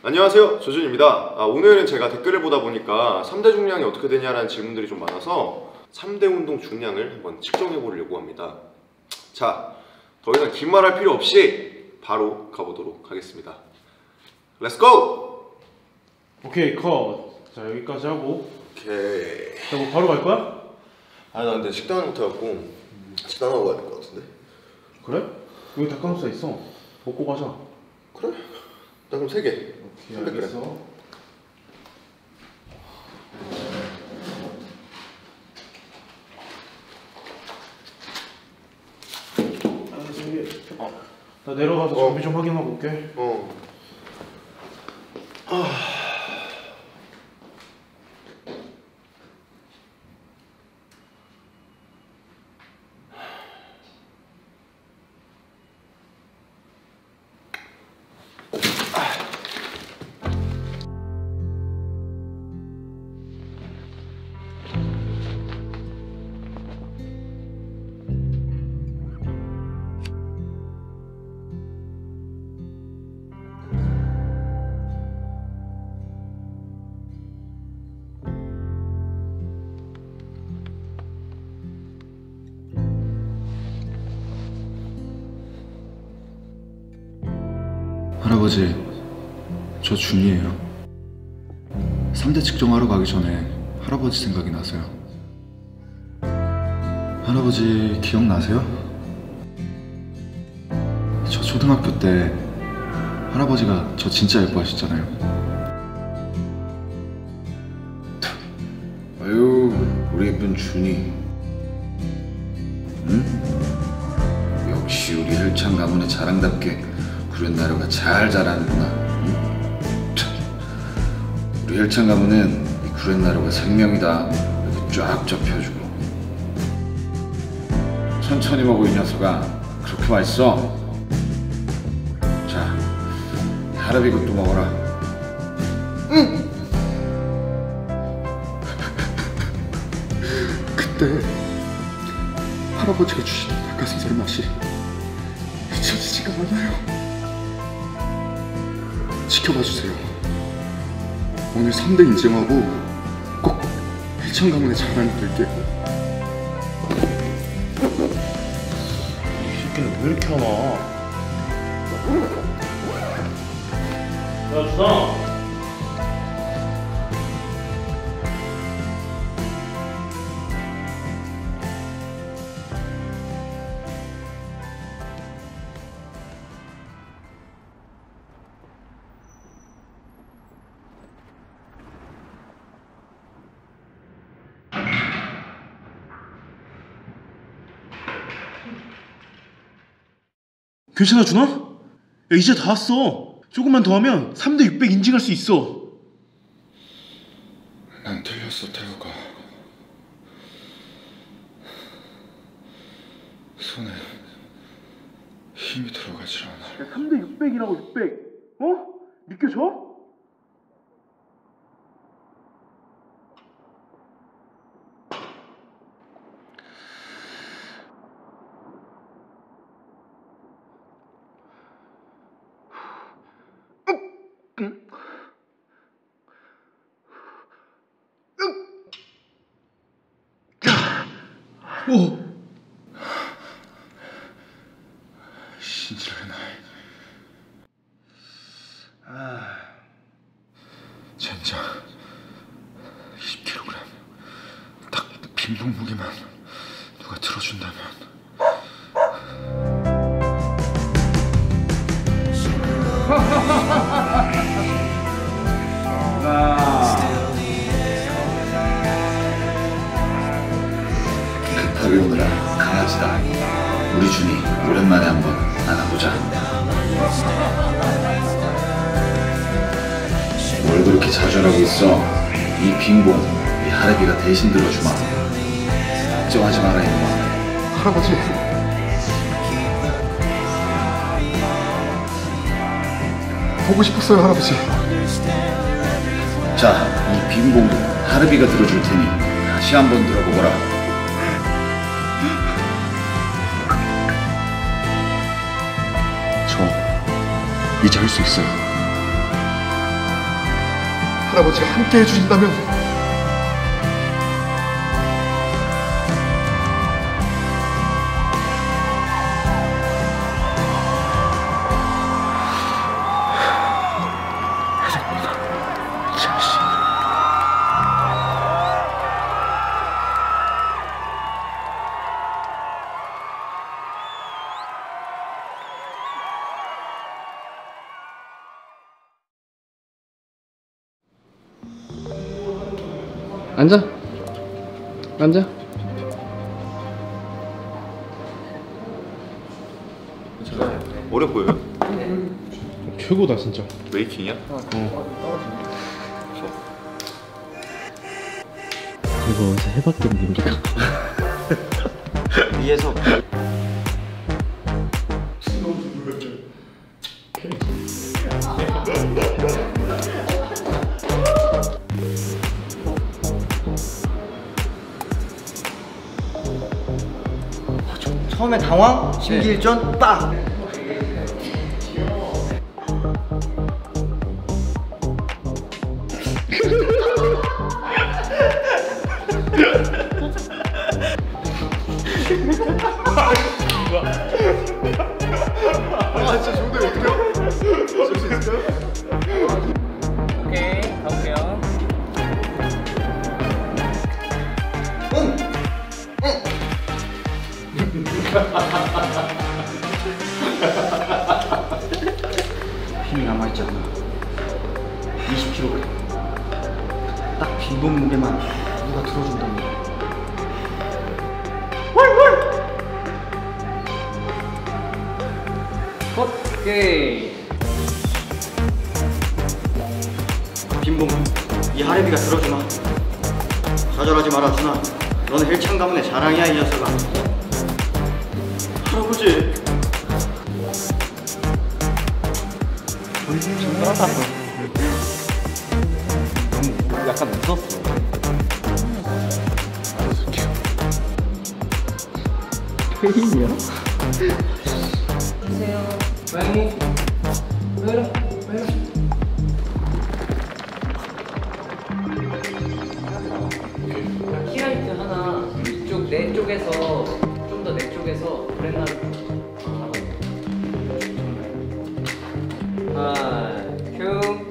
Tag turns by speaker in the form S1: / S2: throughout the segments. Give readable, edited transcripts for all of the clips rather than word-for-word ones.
S1: 안녕하세요, 조준입니다. 오늘은 제가 댓글을 보다 보니까 3대 중량이 어떻게 되냐라는 질문들이 좀 많아서 3대 운동 중량을 한번 측정해 보려고 합니다. 자, 더 이상 긴 말 할 필요 없이 바로 가보도록 하겠습니다. 렛츠고!
S2: 오케이, 컷. 자, 여기까지 하고.
S1: 오케이.
S2: 자, 뭐 바로 갈 거야?
S1: 나 근데 식당을 못해갖고 식당하고 가야 될 것 같은데.
S2: 그래? 여기 닭가슴살 있어. 먹고 가자.
S1: 그래? 나 그럼 3개.
S2: 오케이, 알겠어. 나 내려가서 장비 좀 확인하고 올게.
S3: 할아버지, 저 준이에요. 3대 측정하러 가기 전에 할아버지 생각이 나서요. 할아버지 기억나세요? 저 초등학교 때 할아버지가 저 진짜 예뻐하셨잖아요.
S4: 아유, 우리 예쁜 준이. 응? 역시 우리 헬창 가문의 자랑답게 구렛나루가 잘 자라는구나. 응? 참. 우리 헬창 가문은 이 구렛나루가 생명이다. 이렇게 쫙 접혀주고. 천천히 먹어 이 녀석아. 그렇게 맛있어. 자, 이 할아버지 것도 먹어라. 응.
S3: 그때 할아버지가 주신 닭가슴살 맛이 잊혀지지가 않아요. 지켜봐 주세요. 오늘 3대 인증하고 꼭 헬창 가문의 자랑이 될게요.
S2: 이 새끼는 왜 이렇게 하나? 야, 주상! 괜찮아, 준아? 야, 이제 다 왔어. 조금만 더 하면 3대 600 인증할 수 있어.
S3: 난 틀렸어, 태호가. 손에 힘이 들어가질 않아.
S2: 야, 3대 600이라고, 600. 어? 믿겨져? 오!
S3: 신지를 나. 젠장 20kg. 딱 빈 몸무게만 누가 들어준다면.
S4: 급하게 오느라 강아지다. 우리 준이 오랜만에 한번 안아보자. 뭘 그렇게 좌절하고 있어? 이 빈봉 이 할애비가 대신 들어주마. 걱정하지 마라 이놈아.
S3: 할아버지, 보고 싶었어요, 할아버지.
S4: 자, 이 빈봉도 할애비가 들어줄 테니 다시 한번 들어보거라.
S3: 저 이제 할 수 있어요. 할아버지가 함께 해주신다면
S5: 앉아. 앉아.
S1: 어려 보여요?
S2: 최고다 진짜.
S1: 메이킹이야?
S5: 이거 어디서 해봤겠는데?
S6: 위에서 처음에 당황, 심기일전, 빡!
S3: 아 진짜 좋은데 어떡해요? 쓸수 있을까요?
S6: 오케이, 가볼게요. 힘이 남아있지 않아. 20kg. 딱 빈 몸무게만 누가 들어준다면. 오케이. 빈몸, 이 하레비가 들어주마. 좌절하지 마라, 준아. 너는 헬창 가문의 자랑이야, 이 녀석아. 할아버지. 너무 약간 웃었어. 페인이야? 안녕하세요. 고양이. 왜 이래? 왜 이래?
S7: 키라이트 하나 이쪽 내 쪽에서 좀 더 내 쪽에서 브랜나를 하나 큐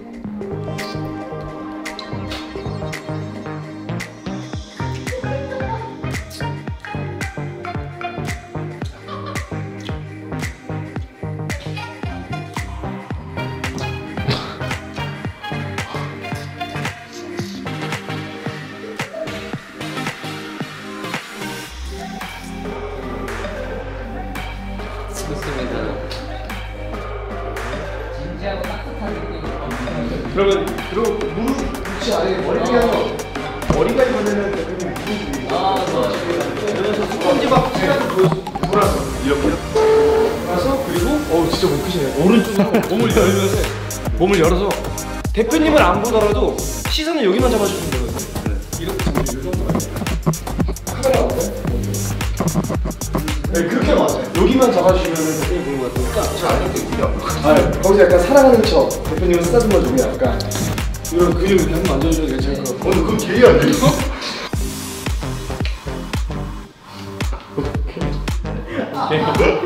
S7: 좋습니다. 진지하고 따뜻한 느낌.
S2: 그러면 무릎 위치 아래 머리까지 하면 머리까지 보내면 대표님 무릎이
S7: 좋아.
S2: 스펀지밥 시간을 돌아서 이렇게 돌아서 그리고 진짜 목 크시네. 오른쪽으로 몸을 열어서 대표님을 안 보더라도 시선을 여기만 잡아주시면 되거든요. 이렇게 잡으시면 이 정도 카메라 어때? 네, 그렇게 맞아요. 여기만 잡아주시면 대표님 보는 것 같으니까 잘 안 되거든요. 거기서 약간 사랑하는 척 대표님을 쓰다듬어 주고 약간 이런 근육 이렇게 한번 만져주셔도 괜찮을 것 같고.
S3: 그럼 게이 아니에요?
S2: 오케이.